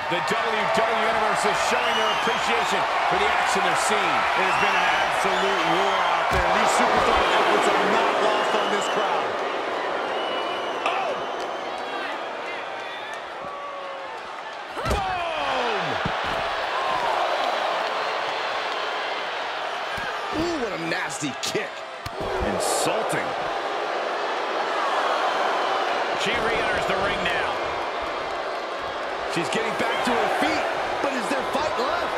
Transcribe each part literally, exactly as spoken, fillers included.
The W W E Universe is showing their appreciation for the action they're seeing. It has been an absolute war out there. These superstar efforts are not lost on this crowd. Oh! Boom! Ooh, what a nasty kick. Insulting. She re-enters the ring now. She's getting back to her feet, but is there fight left?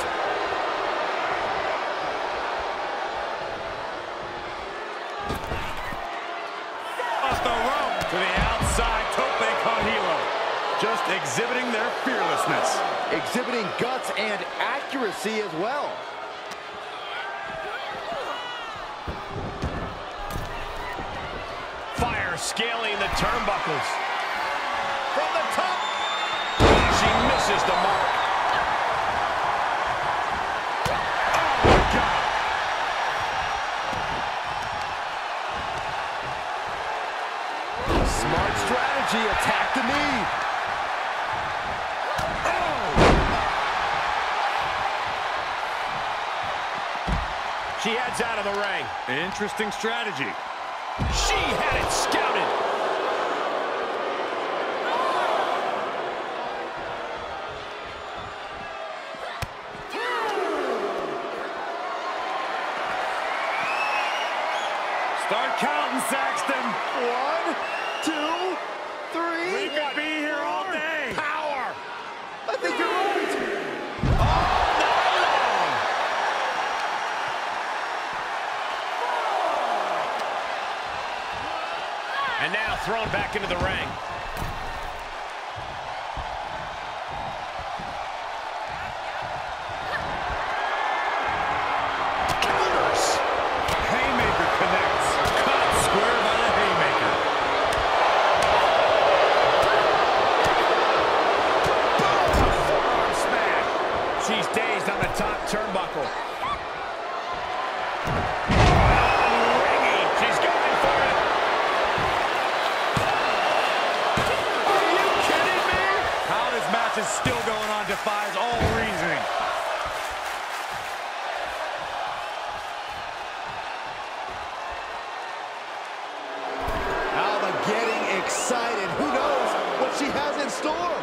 Off the rope to the outside, tope con hilo. Just exhibiting their fearlessness. Exhibiting guts and accuracy as well. Fire scaling the turnbuckles. From the top. She misses the mark. Oh, my God. Smart strategy, attack the knee. Oh. She heads out of the ring. Interesting strategy. She had it scouted. Start counting, Saxton. One, two, three. We could be here all day. Power. I think you're right. All night long. And now thrown back into the ring. Counters. Haymaker connects. Cut square by the haymaker. Boom! Forearm smash. She's dazed on the top turnbuckle. Oh, ringing. She's going for it. Are you kidding me? How this match is still going on defies all reasoning. Alba getting excited. Who knows what she has in store?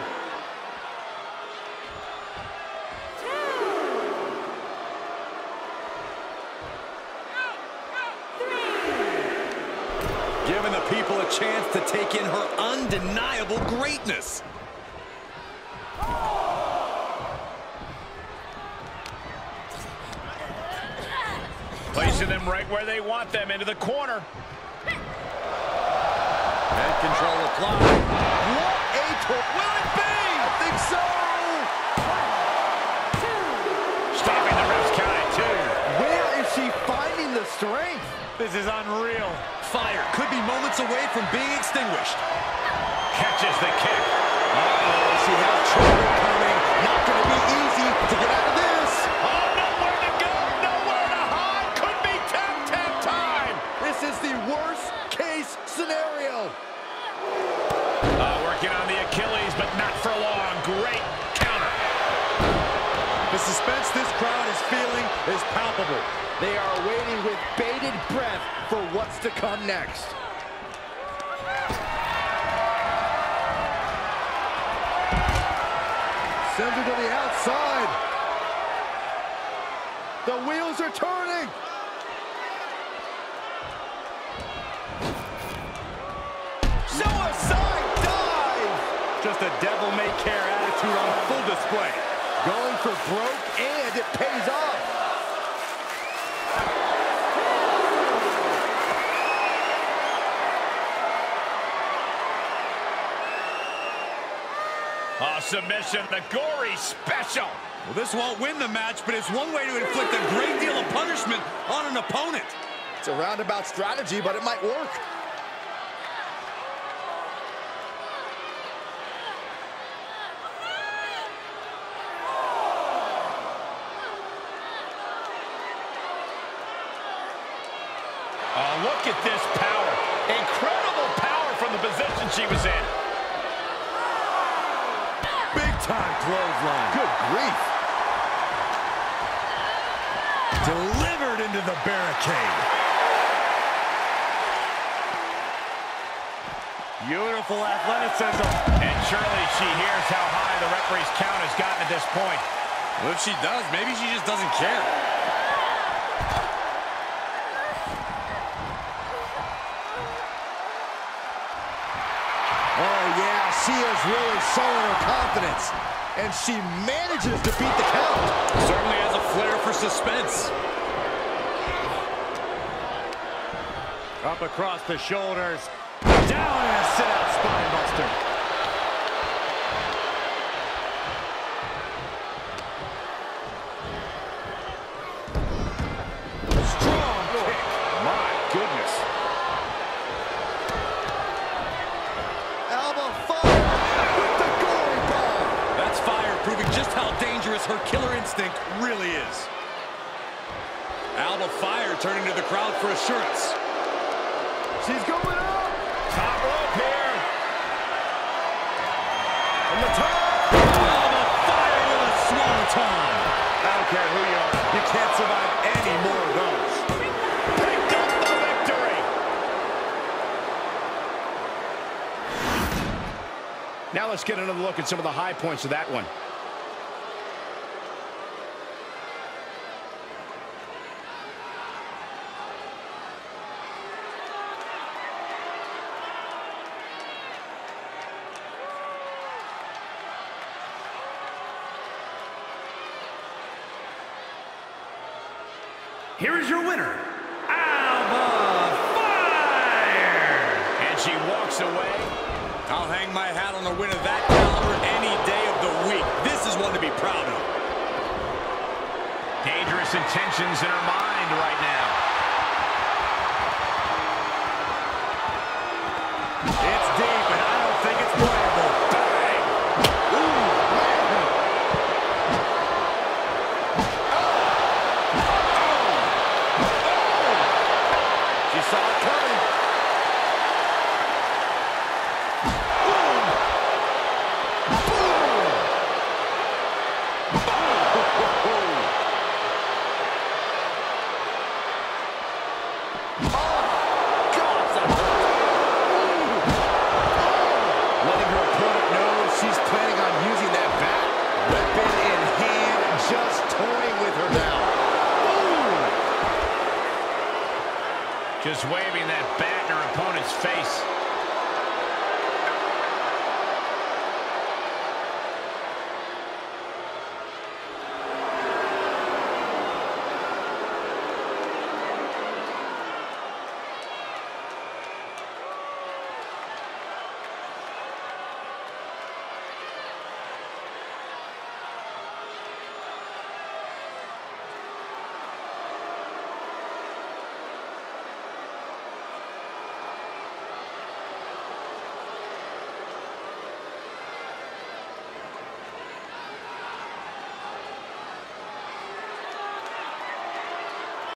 Giving the people a chance to take in her undeniable greatness. Placing them right where they want them, into the corner. Head control applied. What a torque. Will it be? I think so. Stopping the ref's count at two. Where is she finding the strength? This is unreal. Fire could be moments away from being extinguished. Catches the kick. Uh-oh, she has trouble coming. Not going to be easy to get out of this. Oh, nowhere to go, nowhere to hide. Could be tap, tap time. This is the worst case scenario. Uh, working on the Achilles, but not for long. Great counter. The suspense this crowd is feeling is palpable. They are waiting with bated breath for what's to come next. Sends her to the outside. The wheels are turning. Suicide dive. Just a devil-may-care attitude on full display. Going for broke, and it pays off. Oh, submission, the gory special. Well, this won't win the match, but it's one way to inflict a great deal of punishment on an opponent. It's a roundabout strategy, but it might work. Oh, look at this power. Incredible power from the position she was in. Big Big-time clothesline. Good grief. Delivered into the barricade. Beautiful athleticism. And surely she hears how high the referee's count has gotten at this point. Well, if she does, maybe she just doesn't care. Oh, yeah, she is really showing her confidence. And she manages to beat the count. Certainly has a flair for suspense. Up across the shoulders. Down and a sit-out spine buster. Strong kick. My goodness. Elbow fire with the goalie ball. That's fire, proving just how dangerous her killer instinct really is. Alba Fire turning to the crowd for assurance. She's going up. Top rope here. From the top. Alba Fire with a swanton. I don't care who you are. You can't survive any more of those. Picked up the victory. Now let's get another look at some of the high points of that one. Here is your winner, Alba Fire! And she walks away. I'll hang my hat on a win of that caliber any day of the week. This is one to be proud of. Dangerous intentions in her mind right now. It's deep, and I don't think it's playable. Bang! Ooh, man. She saw it coming. Boom! Boom! Oh, God, that hurt. Letting her opponent know she's planning on using that bat. Weapon in hand, just toying with her now. Just waving that bat in her opponent's face.